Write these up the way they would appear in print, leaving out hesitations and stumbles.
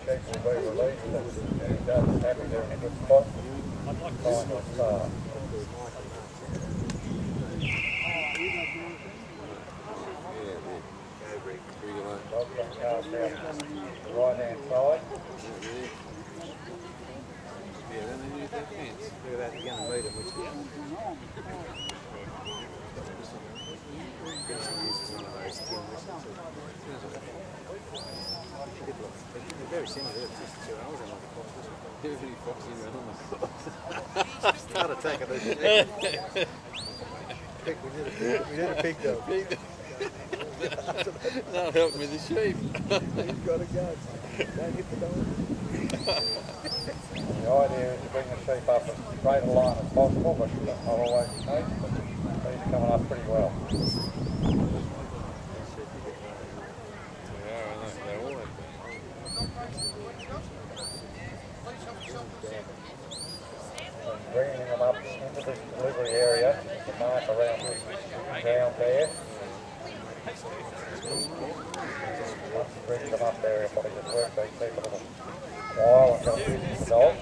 sheep will be released, and he does happy they're in a good spot. Kind of dog's been cast out the right hand side. Yeah, then they need that fence. Look at that, you're going to meet them, which is... They're very similar, it's just 2 hours on the fox. Everybody foxing around them. Start attacking those sheep. We need a pig though. That'll help with the sheep. You've got to go. Don't hit the dog. The idea is to bring the sheep up as straight a line as possible, but not always the case, but these are coming up pretty well. Bringing them up into this delivery area, the mark around this ground there. Once you bring them up there, if I just work these sheep a little while until we use the dog.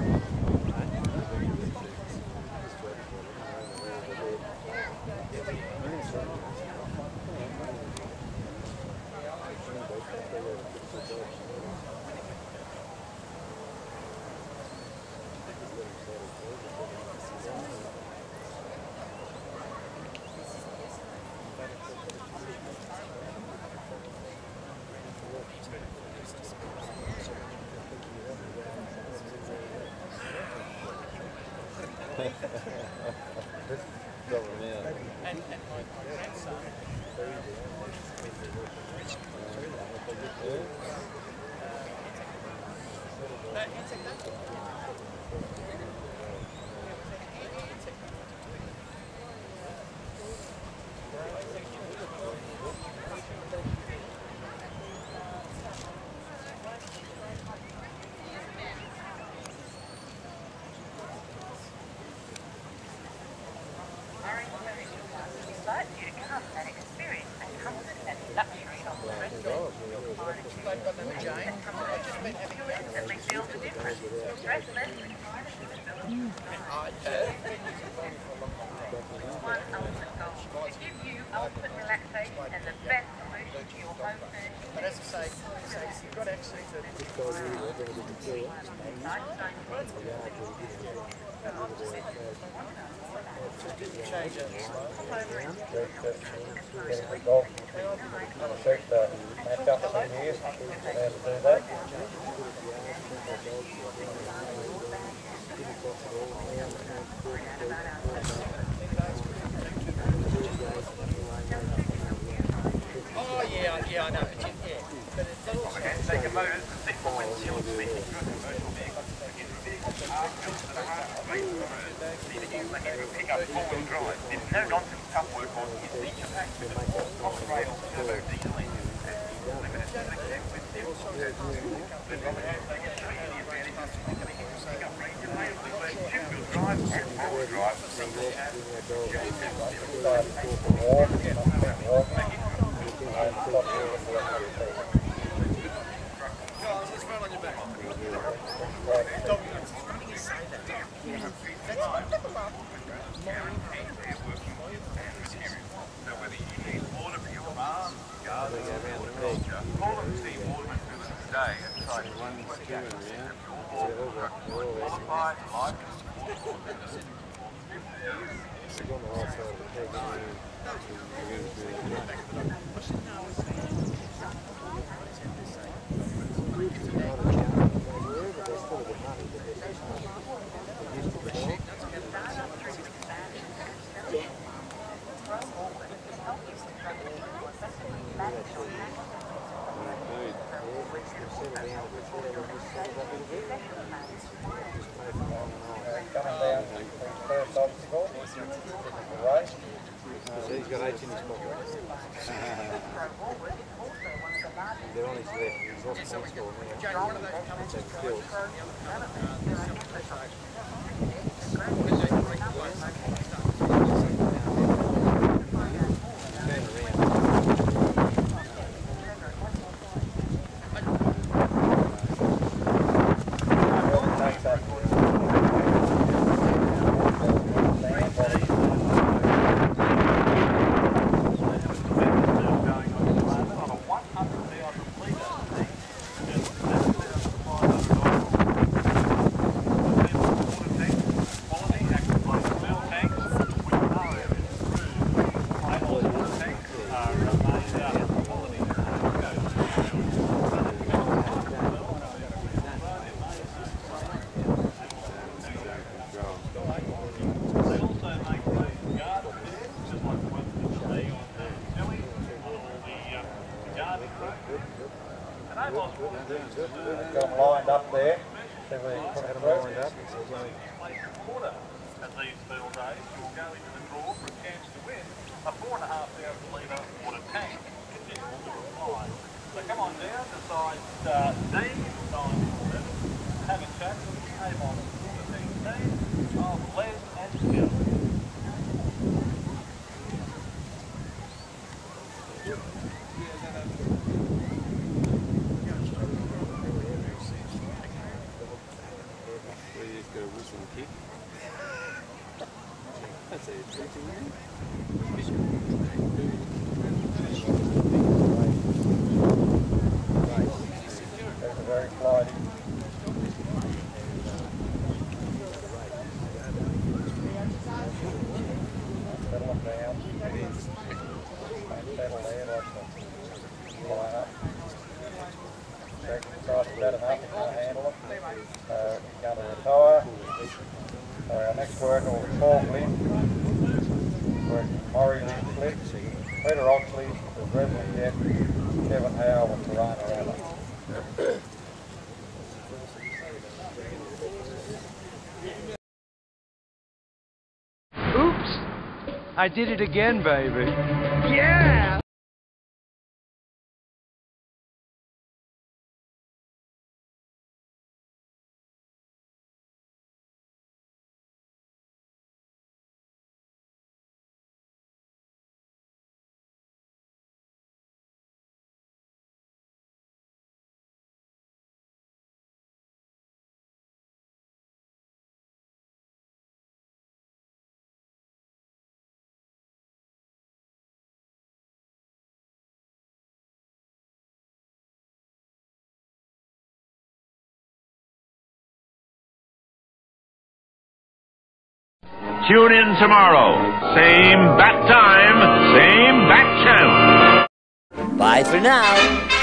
And my grandson, but as I say, you've got actually to change it. The dog check the match up in here, how to do that. Oh yeah, I know. Yeah, but it's also Take a motor, stick for windshield speed. Pick up four-wheel drive. It's no nonsense tough work on your feature pack. Concentrate on turbo diesel engine. Limited selective with diesel. Pick up range available with two-wheel drive and four-wheel drive. He's got 8 in his pocket. They're on his left. He's lost the next ball now. order at these field days, you will go into the draw for a chance to win a 4,500 litre water tank. Conditions to apply. So come on down to size D, 911, have a chat with the Avon 14 team of Les and Phil. Where you just go whistle and kick. That's a teaching man. There's a very flighty. Settle them down. Settle there like the line up. Check the side of that enough, you can't handle it. You're going to retire. So our next worker will be Paul Flynn, working Murray Lynn Flicks, Peter Oxley, the Reverend Jet, Kevin Howe and Borenore NSW. Oops! I did it again, baby. Yeah! Tune in tomorrow. Same bat time, same bat channel. Bye for now.